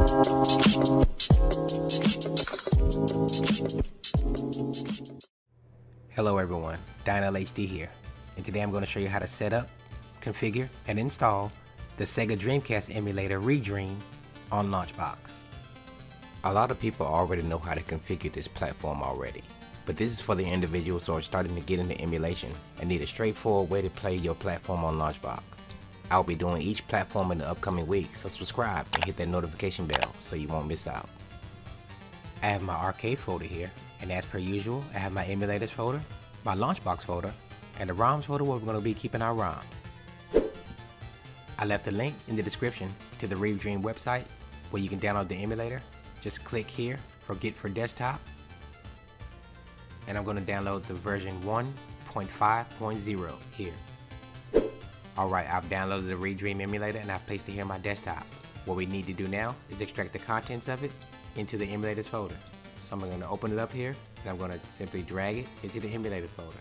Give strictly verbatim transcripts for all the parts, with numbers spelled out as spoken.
Hello everyone, DonellHD here, and today I'm going to show you how to set up, configure, and install the Sega Dreamcast Emulator Redream on Launchbox. A lot of people already know how to configure this platform already, but this is for the individuals who are starting to get into emulation and need a straightforward way to play your platform on Launchbox. I'll be doing each platform in the upcoming week, so subscribe and hit that notification bell so you won't miss out. I have my arcade folder here, and as per usual, I have my emulators folder, my Launchbox folder, and the ROMs folder where we're going to be keeping our ROMs. I left a link in the description to the Redream website where you can download the emulator. Just click here for Get for Desktop, and I'm going to download the version one point five point zero here. Alright, I've downloaded the Redream emulator and I've placed it here on my desktop. What we need to do now is extract the contents of it into the emulators folder. So I'm going to open it up here and I'm going to simply drag it into the emulator folder.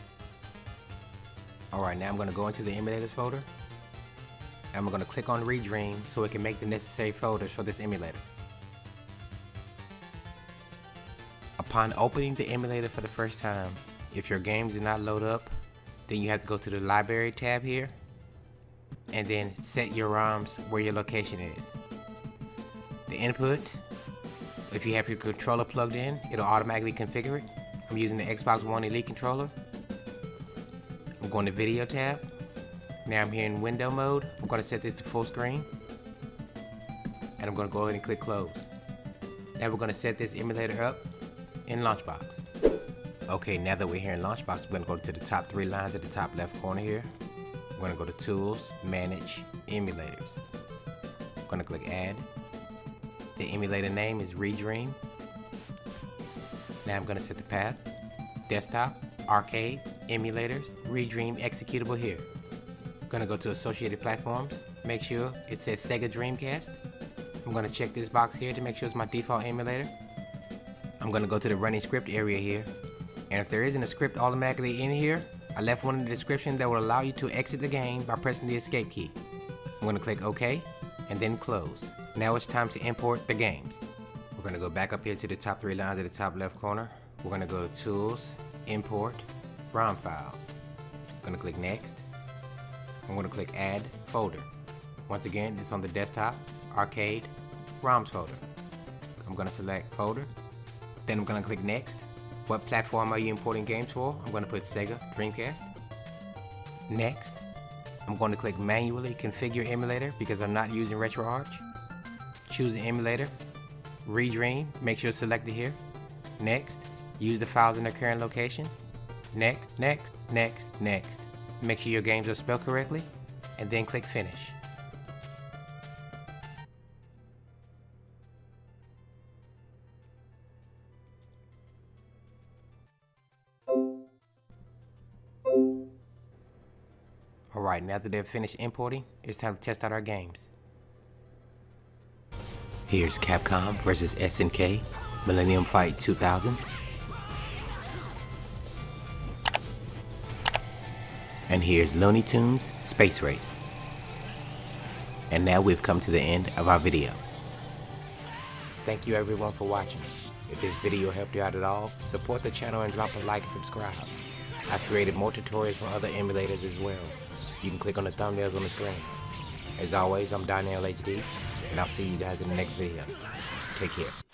Alright, now I'm going to go into the emulators folder and I'm going to click on Redream so it can make the necessary folders for this emulator. Upon opening the emulator for the first time, if your games do not load up, then you have to go to the library tab here and then set your ROMs where your location is. The input, if you have your controller plugged in, it'll automatically configure it. I'm using the Xbox One Elite controller. I'm going to video tab. Now I'm here in window mode. I'm going to set this to full screen. And I'm going to go ahead and click close. Now we're going to set this emulator up in Launchbox. Okay, now that we're here in Launchbox, we're going to go to the top three lines at the top left corner here. We're going to go to Tools, Manage, Emulators. I'm going to click Add. The emulator name is Redream. Now I'm going to set the path. Desktop, Arcade, Emulators, Redream executable here. I'm going to go to Associated Platforms. Make sure it says Sega Dreamcast. I'm going to check this box here to make sure it's my default emulator. I'm going to go to the running script area here. And if there isn't a script automatically in here, I left one in the description that will allow you to exit the game by pressing the escape key. I'm going to click OK and then close. Now it's time to import the games. We're going to go back up here to the top three lines at the top left corner. We're going to go to Tools, Import, ROM Files. I'm going to click Next. I'm going to click Add Folder. Once again, it's on the desktop, Arcade, ROMs folder. I'm going to select Folder. Then I'm going to click Next. What platform are you importing games for? I'm going to put Sega Dreamcast. Next, I'm going to click Manually Configure Emulator because I'm not using RetroArch. Choose the emulator. Redream, make sure it's selected here. Next, use the files in their current location. Next, next, next, next. Make sure your games are spelled correctly, and then click Finish. Alright, now that they've finished importing, it's time to test out our games. Here's Capcom versus S N K, Millennium Fight two thousand. And here's Looney Tunes Space Race. And now we've come to the end of our video. Thank you everyone for watching. If this video helped you out at all, support the channel and drop a like and subscribe. I've created more tutorials for other emulators as well. You can click on the thumbnails on the screen. As always, I'm DonellHD, and I'll see you guys in the next video. Take care.